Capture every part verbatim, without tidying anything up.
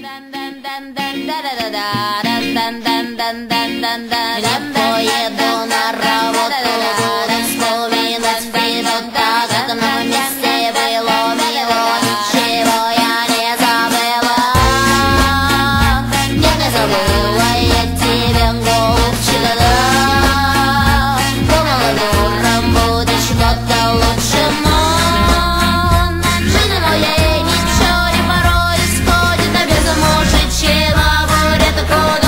Я поеду на работу, буду вспоминать вперед, так как на новом месте было мило, ничего я не забыла. Нет, не забыла я тебя, голубчик, да. Думала, дуром будешь кто-то лучше, но в жизни моей ничего не порой исходит, а без мужичьего горя такого.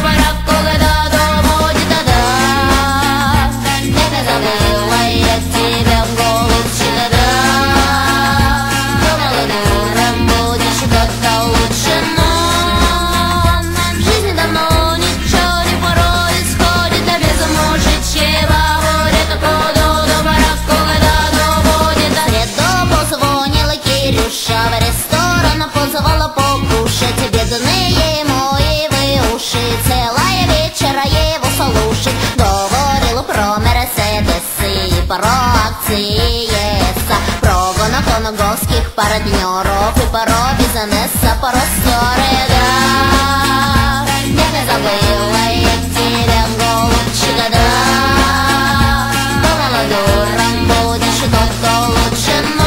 В ресторан позвала покушать, бедные мои вы уши, целая вечера его слушать. Говорил про мерседесы и про акции ЕСа, про гонок-конговских партнеров и про бизнеса, про ссоры, да. Я не забыла я тебя, голубчик, да. Думала, дуром будешь кто-то лучше, но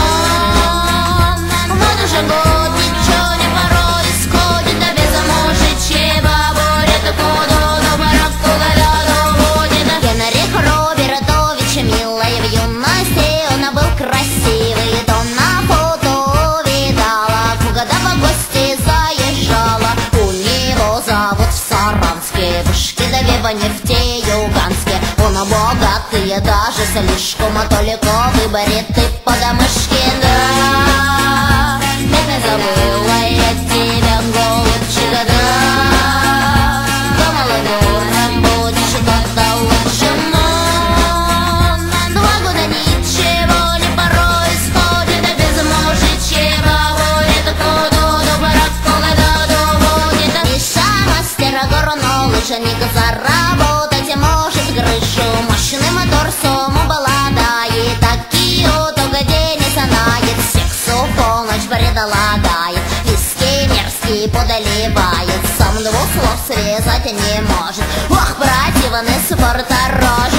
год ничего не порой исходит, а без мужичьего горя такого до бараку года доводит. Генрих Робертович, милая в юности, он был красивый, то на фото видала, когда в гости заезжала. У него зовут в Саранске вышки до Вева нефти юганске. Он богатый, даже слишком, а только в выборе ты подомышки, да. Не забыла я тебя, голубчик, да. Думала, дуром будешь кто-то лучше, но два года ничего не порой исходит, а без мужичьего горя такого до бараку года доводит. Миша мастер, горнолыжник, заработать может крышу, мощный мотор сумму баладает, такие только день не знает, сексу полночь предлагает, виски мерзкий подоливает, сам двух слов связать не может. Ох, противный спорторож.